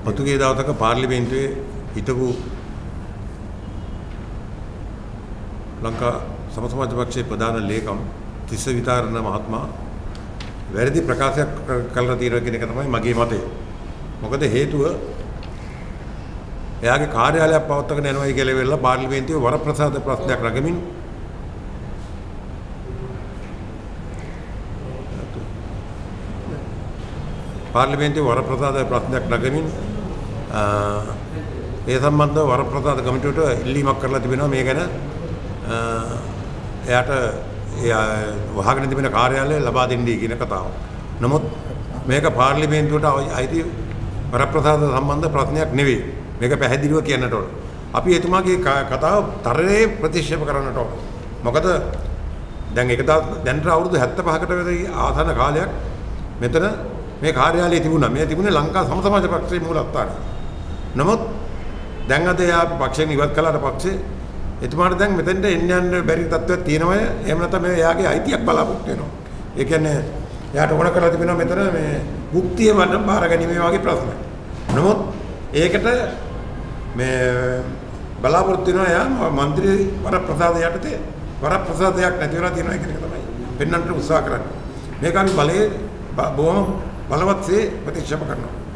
පසුගිය දවසක පාර්ලිමේන්තුවේ හිටපු ලංකා සමසමාජ පක්ෂයේ ප්‍රධාන ලේකම් තිස්ස විතාරණ මහත්මයා වැරදි ප්‍රකාශයක් කළා තියෙනවා කියන එක තමයි මගේ මතය. මොකද හේතුව එයාගේ කාර්යාලයක් පවත්වාගෙන යනවායි කියලා වෙලා පාර්ලිමේන්තුවේ වරප්‍රසාද ප්‍රශ්නයක් රැගෙමින් පාර්ලිමේන්තුවේ වරප්‍රසාද ප්‍රශ්නයක් රැගෙමින් ඒ සම්බන්ධව වරප්‍රසාද කමිටුවට ඉල්ලීමක් කරලා තිබෙනවා මේ ගැන එයාට වහගෙන තිබෙන කාර්යාලය ලබා දෙන්නයි කියන කතාව. නමුත් මේක පාර්ලිමේන්තුවට අයිති වරප්‍රසාද සම්බන්ධ ප්‍රශ්නයක් නෙවෙයි. මේක පැහැදිලිව කියන්නට ඕන. අපි එතුමාගේ කතාව තරයේ ප්‍රතික්ෂේප කරන්නට ඕන. මොකද දැන්ට අවුරුදු 75කට වැඩි ආසන්න කාලයක් මෙතන මේ කාර්යාලය තිබුණා. මේ තිබුණේ ලංකා සමසමාජ පක්ෂයේ මූලස්ථානය. නමුත් දැන් අද එයා පක්ෂයෙන් ඉවත් කළාට පස්සේ එතුමාට දැන් මෙතෙන්ට එන්න යන්න බැරි තත්ත්වයක් තියෙනවා. එහෙම නැත්නම් එයාගේ අයිතියක් බලාපොරොත්තු වෙනවා. ඒ කියන්නේ එයාට ඕන කරලා තිබෙනවා මෙතන මේ මුක්තිය වඩ බාර ගැනීම වගේ ප්‍රශ්න. නමුත් ඒකට මේ බලාපොරොත්තු වෙනවා එයා മന്ത്രി වරප්‍රසාද යටතේ වරප්‍රසාදයක් නැති වෙලා තියෙනවා කියන එක තමයි පෙන්වන්නට උත්සාහ කරන්නේ. මේක අපි බලයේ බොහොම බලවත්සේ ප්‍රතික්ෂේප කරනවා.